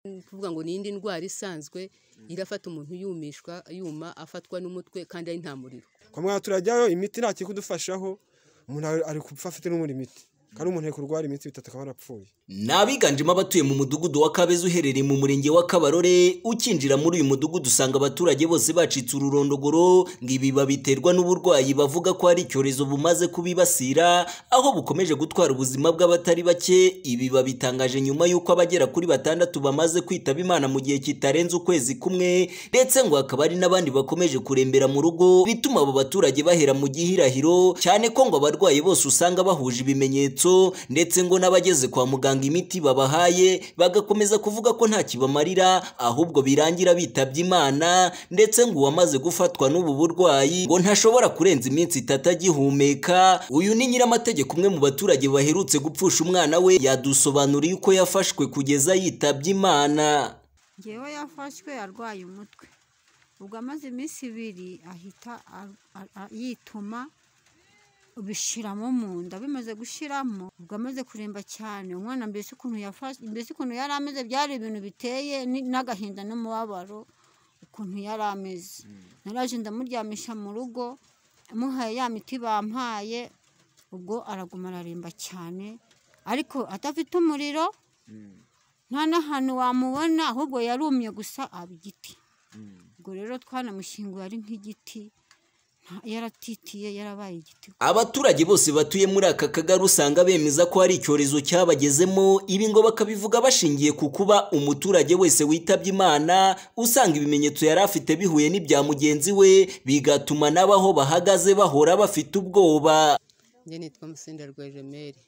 kuvuga ngo n'indi ndwara isanzwe irafata umuntu yuma afatwa n'umutwe kandi ari nta muriro. Kwa muganga turajyayo imiti nta kikudufashaho, umuntu ari kupfa afite n'umundi miti kandi umuntu ari kurwara iminsi 3 akaba arapfuye. Nabiganjemo abatuye mu mudugudu wa Kabeza uherereye mu murenge wa Kabarore. Ukinjira muri uyu mudugudu usanga abaturage bose bacitse ururondogoro, ngibi babiterwa n'uburwayi bavuga ko ari icyorezo bumaze kubibasira, aho bukomeje gutwara ubuzima bw'abatari bake. Ibi babitangaje nyuma y'uko abagera kuri 6 bamaze kwitaba Imana mu gihe kitarenze ukwezi kumwe, ndetse ngo hakaba ari n'abandi bakomeje kurembera mu rugo, bituma abo baturage bahera mu gihirahiro, cyane ko ngo abarwayi bose usanga bahuje ibimenyetso, ndetse ngo n'abageze kwa muganga imiti babahaye bagakomeza kuvuga ko nta kibamarira, ahubwo birangira bitabye Imana, ndetse ngo uwamaze gufatwa n'ubu burwayi ngo ntashobora kurenza iminsi 3 agihumeka. Uyu ni nyiramategeko umwe mu baturage baherutse gupfusha umwana we, yadusobanuriye uko yafashwe kugeza yitabye Imana. Ngewe yafashwe arwaye umutwe, ubwo amaze iminsi 2 ahita yituma bishiramo mu nda. Bimaze gushiramo ubwo amaze kuremba cyane, umwana mbese ukuntu yari ameze byari ibintu biteye n'agahinda n'umubabaro ukuntu yari ameze. Naraje ndamuryamisha mu rugo, muhaye ya miti bampaye, ubwo araguma araremba cyane, ariko atafite umuriro, nta n'ahantu wamubona, ahubwo yarumye gusa aba igiti. Ubwo rero twanamushyinguye ari nk'igiti, yaratitiye yarabaye igiti. Abaturage bose batuye muri aka kagari usanga bemeza ko hari icyorezo cyabagezemo. Ibi ngo bakabivuga bashingiye ku kuba umuturage wese witabye Imana usanga ibimenyetso yari afite bihuye n'ibya mugenzi we, bigatuma n'abaho bahagaze bahora bafite ubwoba. Njye nitwa Musenderwa Jemeri.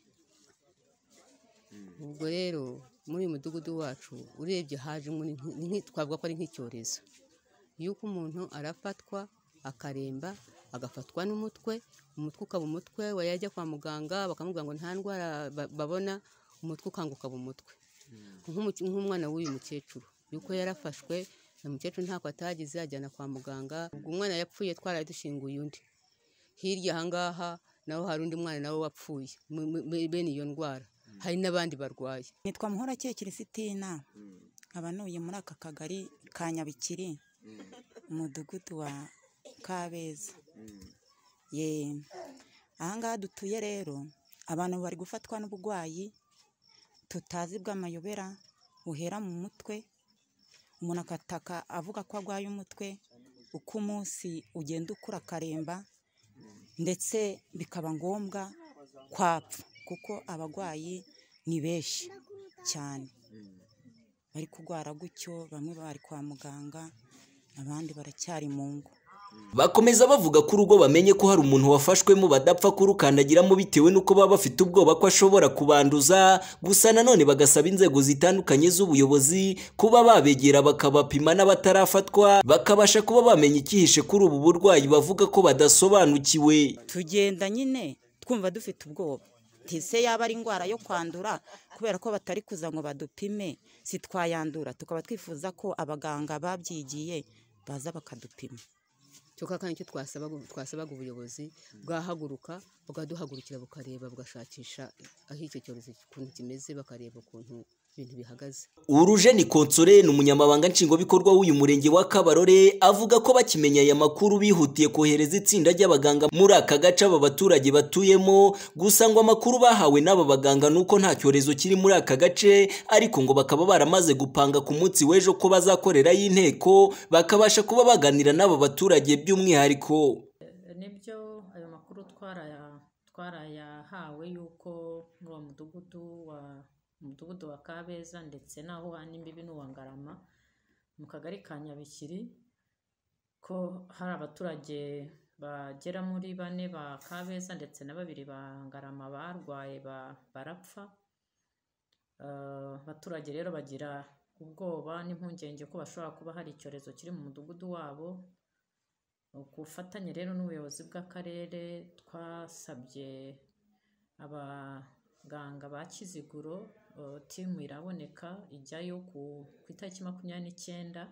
Ubwo rero muri uyu mudugudu wacu urebye haje twavuga ko ari nk'icyorezo, yuko umuntu arafatwa akaremba, agafatwa n'umutwe, umutwe ukaba umutwe, wayajya kwa muganga bakamubwira ngo nta ndwara babona, umutwe ukanguka umutwe. Nk'umwana w'uyu mukecuru yuko yarafashwe, na mukecuru ntako atagize, ajyana kwa muganga. Ubwo umwana yapfuye twaradushinguye undi. Hirya ahangaha naho hari undi mwana nawe wapfuye bene iyo ndwara, hari n'abandi barwaye. Nitwa Muhorakeye Christina, abanuye muri aka kagari ka Nyabikiri, umudugudu wa Kabeza. Ahangaha dutuye rero abantu bari gufatwa n'uburwayi tutazi bw'amayobera, uhera mu mutwe, umuntu akataka avuga ko arwaye umutwe, uko umunsi ugenda ukura akaremba, ndetse bikaba ngombwa kwapfa, kuko abarwayi ni benshi cyane bari kurwara gutyo. Bamwe bari kwa muganga, abandi baracyari mu ngo. Bakomeza bavuga ko urugo bamenye ko hari umuntu wafashwemo badapfa kurukandagiramo bitewe n'uko baba bafite ubwoba ko ashobora kubanduza. Gusa nanone bagasaba inzego zitandukanye z'ubuyobozi kuba babegera bakabapima, n'abatarafatwa bakabasha kuba bamenya icyihishe kuri ubu burwayi bavuga ko badasobanukiwe. Tugenda nyine twumva dufite ubwoba, tise yaba ari indwara yo kwandura, kubera ko batari kuza ngo badupime si twayandura. Tukaba twifuza ko abaganga babyigiye baza bakadupima. Cyoka kandi icyo twasabaga ubuyobozi bwahaguruka bukaduhagurukira, bukareba bugashakisha aho icyo cyorezo ukuntu kimeze, bakareba ukuntu ibintu bihagaze. Urujeni Konsole ni umunyamabanga nshingwabikorwa w'uyu murenge wa Kabarore, avuga ko bakimenya aya makuru bihutiye kohereza itsinda ry'abaganga muri aka gace aba baturage batuyemo. Gusa ngo amakuru bahawe n'aba baganga nuko nta cyorezo kiri muri aka gace, ariko ngo bakaba baramaze gupanga ku munsi w'ejo ko bazakorera y'inteko bakabasha kuba baganira n'aba baturage by'umwihariko. Nibyo ayo makuru twarayahawe yuko muri uwo mudugudu wa Kabeza, ndetse naho hana imbibi n'uwa Ngarama mu kagari ka Nyabikiri, ko hari abaturage bagera muri 4 ba Kabeza ndetse na 2 ba Ngarama barwaye barapfa. Abaturage rero bagira ubwoba n'impungenge ko bashobora kuba hari icyorezo kiri mu mudugudu wabo. Kufatanya rero n'ubuyobozi bw'akarere twasabye abaganga ba Kiziguro, timu iraboneka ijyayo ku itariki 29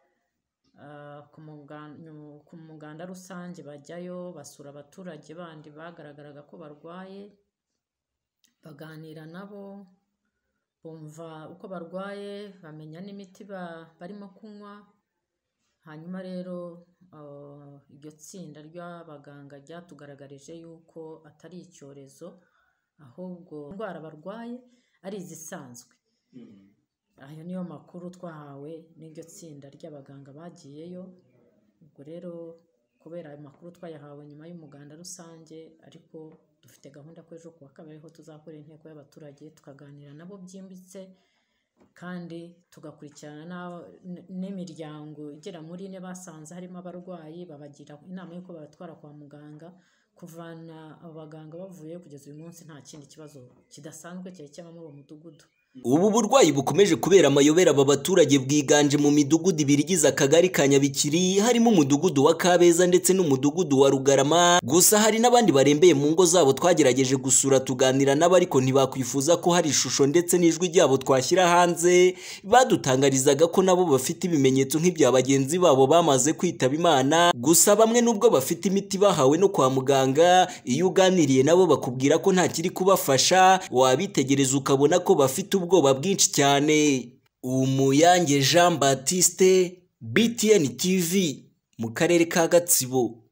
ku muganda rusange, bajyayo basura abaturage bandi bagaragaraga ko barwaye, baganira nabo, bumva uko barwaye, bamenya n'imiti barimo kunywa. Hanyuma rero iryo tsinda ry'abaganga ryatugaragarije yuko atari icyorezo, ahubwo indwara barwaye ari izisanzwe. Ayo niyo makuru twahawe n'iryo tsinda ry'abaganga bagiyeyo. Ubwo rero kubera ayo makuru twayahawe nyuma y'umuganda rusange, ariko dufite gahunda ko ejo kuwa kabiri ho tuzakora inteko y'abaturage tukaganira nabo byimbitse, kandi tugakurikirana n'imiryango igera muri 4 basanze harimo abarwayi, babagira inama y'uko babatwara kwa muganga. Kuvana abaganga bavuye kugeza uyu munsi nta kindi kibazo kidasanzwe cyari cyaba muri uwo mudugudu. Ubu burwayi bukomeje kubera amayobera aba baturage bwiganje mu midugudu ibiri igize akagari ka Nyabikiri, harimo umudugudu wa Kabeza ndetse n'umudugudu wa Rugarama. Gusa hari n'abandi barembeye mu ngo zabo twagerageje gusura tuganira nabo, ariko ntibakwifuza ko hari ishusho ndetse n'ijwi ryabo twashyira hanze. Badutangarizaga ko nabo bafite ibimenyetso nk'ibya bagenzi babo bamaze kwitaba Imana. Gusa bamwe nubwo bafite imiti bahawe no kwa muganga, iyo uganiriye nabo bakubwira ko nta kiri kubafasha, wabitegereza ukabona ko bafite ubwoba bwinshi cyane. Umuyange Jean Baptiste, BTN TV, mu karere ka Gatsibo.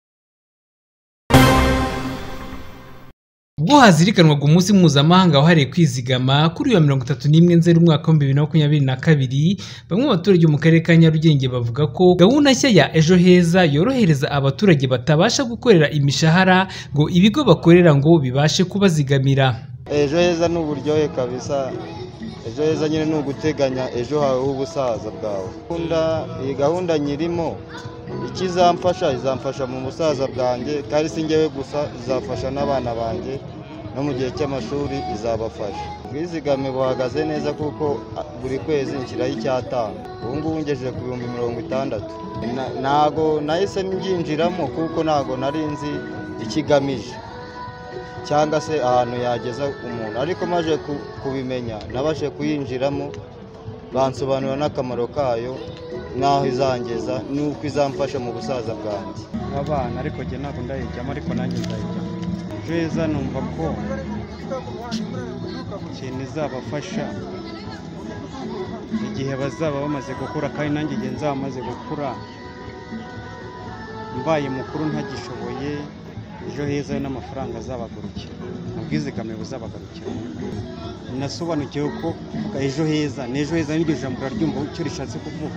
Ubwo hazirikanwaga umunsi mpuzamahanga wahariwe kwizigama kuri uyu wa 31 Nzeri umwaka wa 2022, bamwe mu baturage mu karere ka Nyarugenge bavuga ko gahunda nshya ya Ejo Heza yorohereza abaturage batabasha gukorera imishahara ngo ibigo bakorera ngo bibashe kubazigamira. Ejo Heza ni uburyohe kabisa. Ejo Heza nyine ni uguteganya ejo hawe h'ubusaza bwawe. Iyi gahunda nyirimo izamfasha mu busaza bwanjye, kandi si njyewe gusa, izafasha n'abana banjye no mu gihe cy'amashuri izabafasha. Ubwizigame buhagaze neza kuko buri kwezi nshyiraho 5,000. Ubu ngubu ngejeje ku 60,000. Ntago nahise mbyinjiramo kuko ntago nari nzi ikigamije cyangwa se ahantu yageza umuntu, ariko maje kubimenya nabashe kuyinjiramo, bansobanura n'akamaro kayo n'aho izangeza n'uko izamfasha mu busaza bwanjye. Abana ariko jye ntabwo ndayijyamo, ariko nanjye nzayijyamo. Ejo Heza numva ko ikintu izabafasha igihe bazaba bamaze gukura, kandi nanjye igihe nzaba maze gukura mbaye mukuru ntagishoboye, Ejo Heza n'amafaranga azabagarukira, ubwizigame buzabagarukira. Nasobanukiwe ko Ejo Heza n'Ejo Heza n'iryo jambo uraryumva icyo rishatse kuvuga.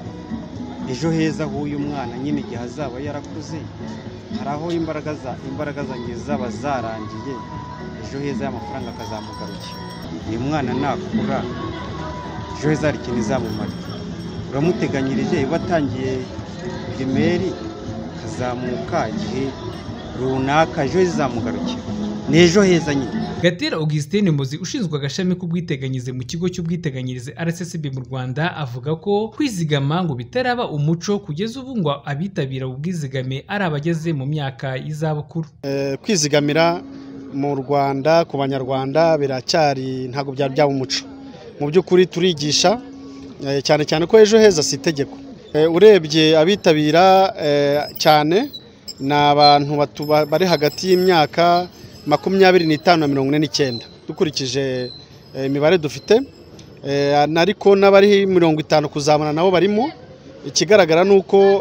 Ejo Heza h'uyu mwana nyine igihe azaba yarakuze, hari aho imbaraga zanjye zaba zarangiye, Ejo Heza y'amafaranga akazamugarukira. Uyu mwana nakura, Ejo Heza hari ikintu izamumarira. Uramuteganyirije batangiye primeri kazamuka igihe runaka, Ejo Heza izamugarukira. Ni Ejo Heza nyine. Gatera Augustin Muzi ushinzwe agashami k'ubwiteganyirize mu kigo cy'ubwiteganyirize RSSB mu Rwanda avuga ko kwizigama ngo bitaraba umuco kugeza ubu, ngo abitabira ubwizigame ari abageze mu myaka y'izabukuru. Kwizigamira mu Rwanda ku banyarwanda biracyari ntago byaba umuco. Mu by'ukuri turigisha cyane cyane ko Ejo Heza si itegeko. Urebye abitabira cyane ni abantu bari hagati y'imyaka 25 na 49 dukurikije imibare dufite, ariko n'abari 50 kuzamana nabo barimo. Ikigaragara nuko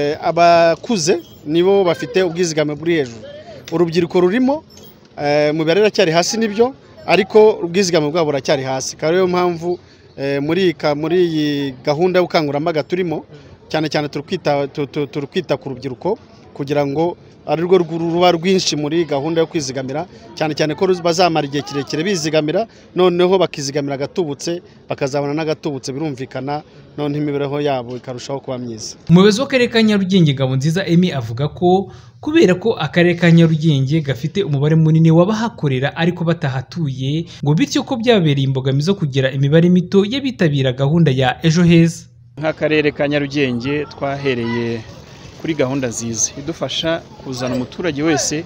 abakuze nibo bafite ubwizigame buri hejuru, urubyiruko rurimo mibare iracyari hasi nibyo, ariko ubwizigame bwabo buracyari hasi. Kandi yo mpamvu muri iyi gahunda y'ubukangurambaga turimo cyane cyane turukwita ku rubyiruko, kugira ngo ari rwo ruba rwinshi muri gahunda yo kwizigamira, cyane cyane ko bazamara igihe kirekire bizigamira, noneho bakizigamira agatubutse, bakazabona n'agatubutse, birumvikana none imibereho yabo ikarushaho kuba myiza. Umuyobozi w'akarere ka Nyarugenge Ngabonziza Emmy avuga ko kubera ko akarere ka Nyarugenge gafite umubare munini w'abahakorera ariko batahatuye, ngo bityo ko byabereye imbogamizi zo kugira imibare mito y'abitabira gahunda ya Ejo Heza. Nk'akarere ka Nyarugenge twahereye kuri gahunda nziza idufasha kuzana umuturage wese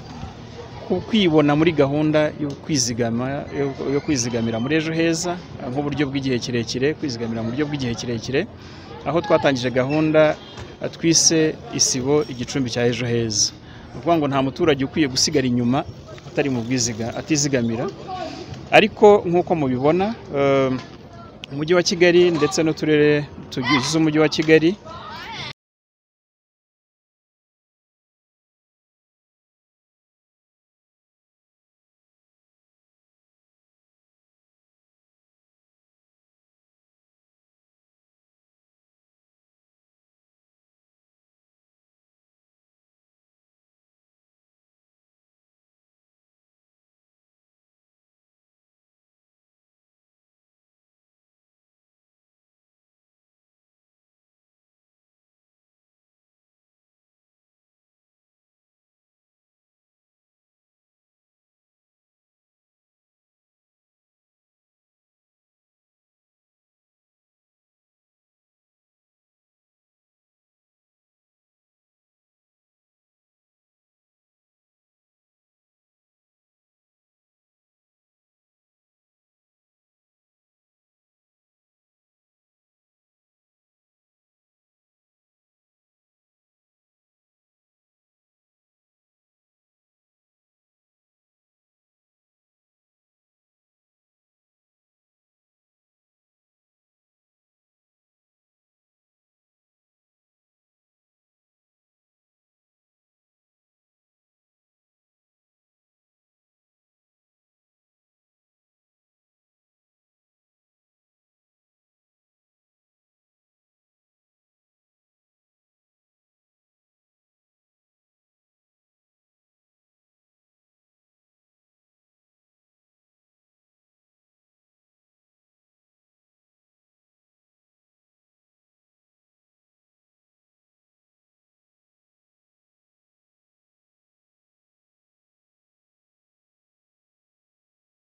kwibona muri gahunda yo kwizigamira muri Ejo Heza nk'uburyo bw'igihe kirekire, kwizigamira mu buryo bw'igihe kirekire, aho twatangije gahunda twise isibo igicumbi cya Ejo Heza. Ukuvuga ngo nta muturage ukwiye gusigara inyuma atari mu bwizigamira, atizigamira, ariko nk'uko mubibona umujyi wa Kigali ndetse n'uturere tugize umujyi wa Kigali